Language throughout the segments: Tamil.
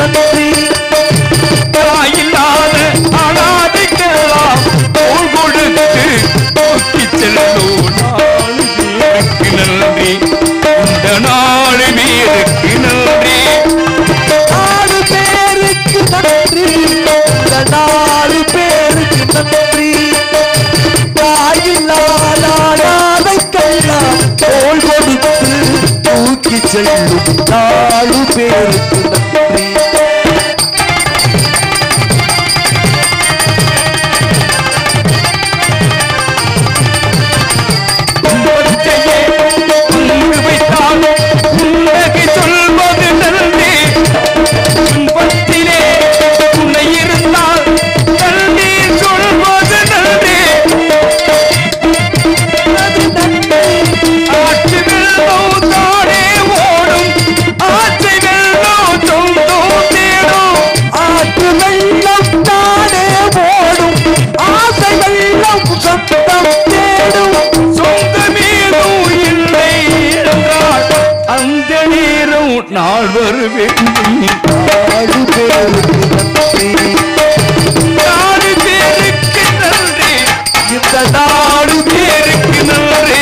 நன்றி. தாயில்லாத அனாதைக்கெல்லாம் தோள் கொடுத்து தூக்கி செல்லும் நாலு பேருக்கு நன்றி. இந்த 4 பேருக்கு நன்றி. 4 பேருக்கு நன்றி. இந்த 4 பேருக்கு நன்றி. தாயில்லாத அனாதைக்கெல்லாம் தோள் கொடுத்து தூக்கி செல்லும் 4 பேருக்கு நன்றி. சொல்வது நன்றி. துன்பத்திலே துணை இருந்தால் நன்றி சொல்வது நன்றி. ஆட்சி வெள்ளம் தானே ஓடும், ஆட்சி வெள்ளம் சொந்தம் தேடும். ஆற்று வெள்ளம் தானே ஓடும், ஆசை வெள்ளம் சொந்தம் தேடும். சொந்தமேதும் இல்லை என்றால் அந்த நேரம் நாள் வருவேன். 4 பேருக்கு நன்றி. 4 பேருக்கு நன்றி. இந்த 4 பேருக்கு நன்றி.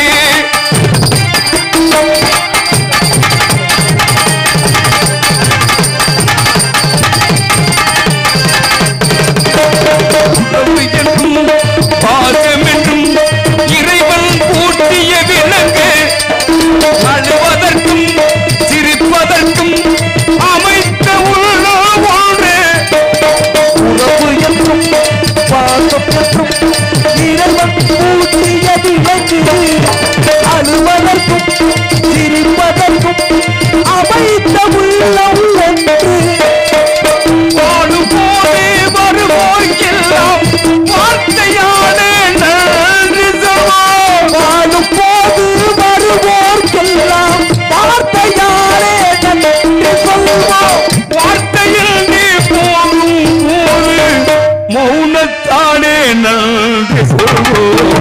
உறவு என்றும் பாசம் என்றும் இறைவன் பூட்டிய விலங்கு அழுவதற்கும் சிரிப்பதற்கும் அமைத்த உள்ள ஒன்று. உறவு என்றும் பாசம் என்றும் இறைவன் பூட்டிய விலங்கு அழுவதற்கும் சிரிப்பதற்கும் அமைத்த உள்ளம் ஒன்று. வாழும் போதே வருவோர்க்கெல்லாம் வார்த்தையாலே நன்றி சொல்வோம். வாழும் போது வருவோர்க்கெல்லாம் வார்த்தையாலே நன்றி சொல்வோம். வார்த்தையில் நீ போகும் போது மௌனத்தானே நன்றி சொல்வோம்.